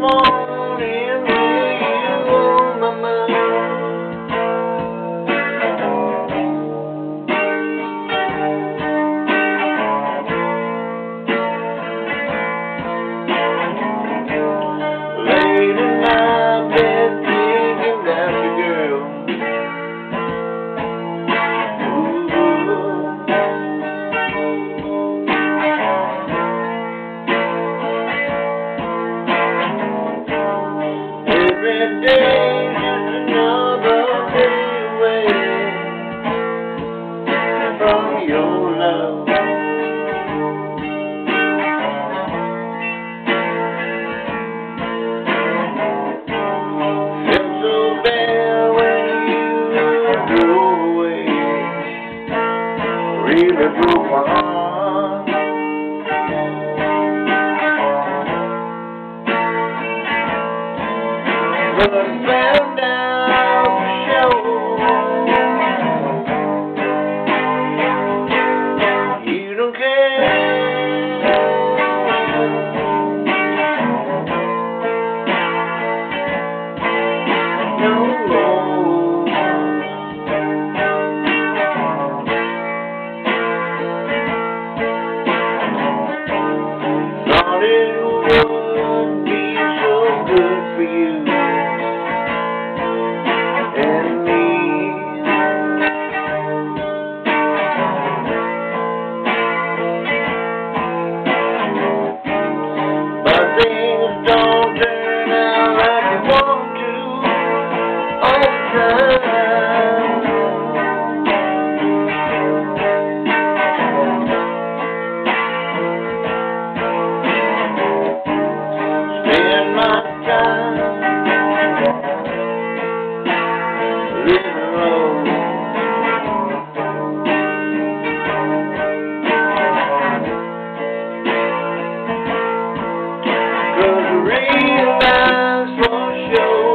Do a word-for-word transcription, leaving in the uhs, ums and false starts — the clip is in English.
morning with you on my mind. Late at night, bed thinking about you, girl. Every day just another day away from your love. Felt so bad when you drove away. Really broke my heart. But I found out for sure you don't care no more. Thought it would be so good for you and me, but things don't turn out like you want to all the time. Spend my time living alone. Cause I realize for sure